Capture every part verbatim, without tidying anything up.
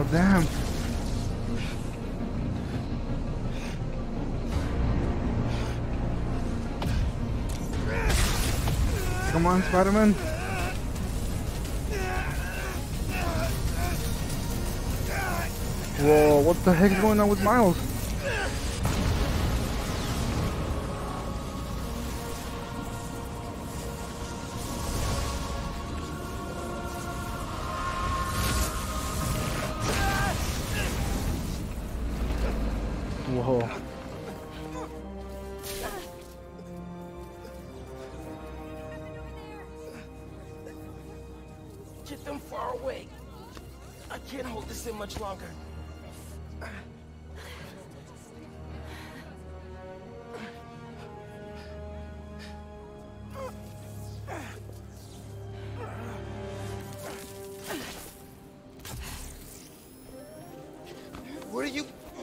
damn. Come on, Spider-Man. Whoa, what the heck is going on with Miles? Whoa. Get them far away. I can't hold this in much longer. What are you?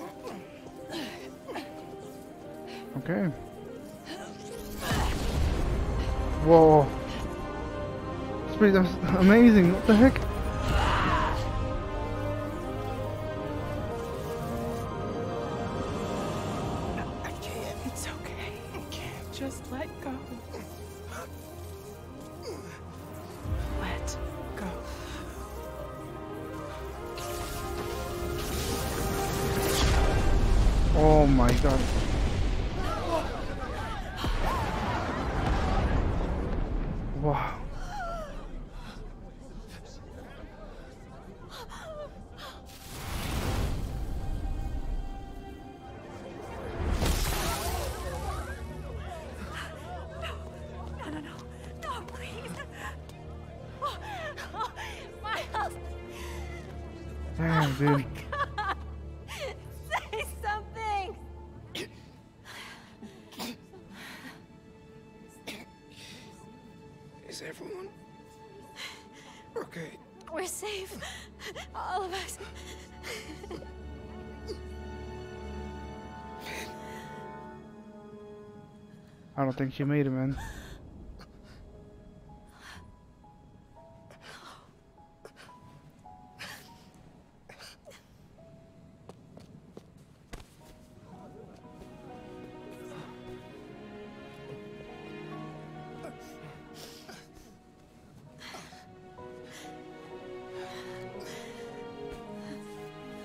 Okay. Whoa. That's pretty that's amazing. What the heck? I can't. It's okay. I can't. Just let go. Let go. Oh my god. Wow. No, no, no. No, please. Oh, oh, Miles. Damn, dude. God. Say something. Is everyone okay? We're safe. All of us. I don't think she made it, man.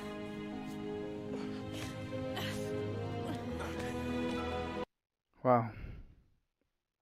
Wow.